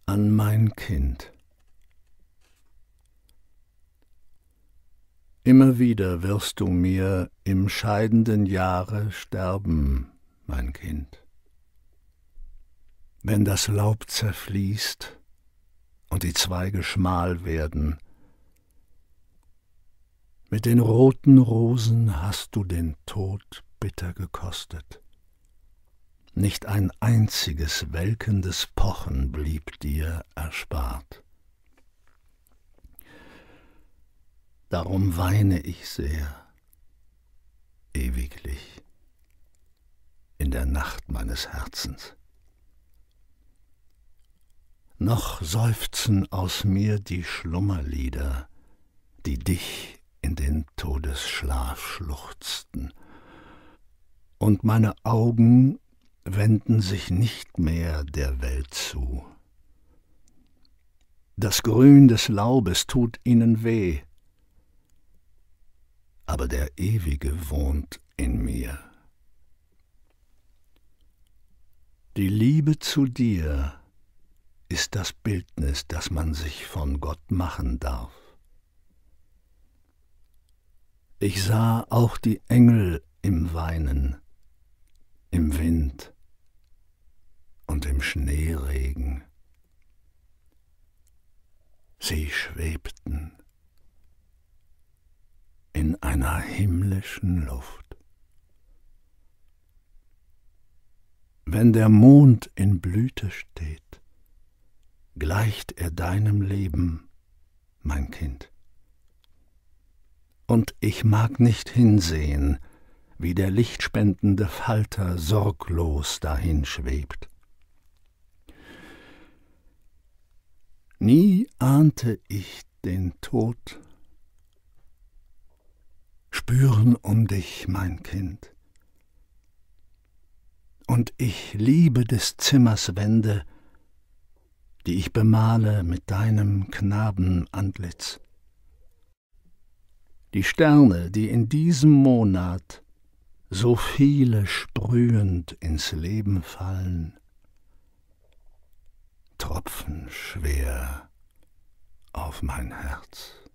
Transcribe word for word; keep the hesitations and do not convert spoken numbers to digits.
An mein Kind. Immer wieder wirst du mir im scheidenden Jahre sterben, mein Kind. Wenn das Laub zerfließt und die Zweige schmal werden, mit den roten Rosen hast du den Tod bitter gekostet. Nicht ein einziges welkendes Pochen blieb dir erspart. Darum weine ich sehr, ewiglich, in der Nacht meines Herzens. Noch seufzen aus mir die Schlummerlieder, die dich in den Todesschlaf schluchzten, und meine Augen wenden sich nicht mehr der Welt zu. Das Grün des Laubes tut ihnen weh, aber der Ewige wohnt in mir. Die Liebe zu dir ist das Bildnis, das man sich von Gott machen darf. Ich sah auch die Engel im Weinen, im Wind und im Schneeregen. Sie schwebten in einer himmlischen Luft. Wenn der Mond in Blüte steht, gleicht er deinem Leben, mein Kind. Und ich mag nicht hinsehen, wie der lichtspendende Falter sorglos dahin schwebt. Nie ahnte ich den Tod. Spüren um dich, mein Kind. Und ich liebe des Zimmers Wände, die ich bemale mit deinem Knabenantlitz. Die Sterne, die in diesem Monat so viele sprühend ins Leben fallen, tropfen schwer auf mein Herz.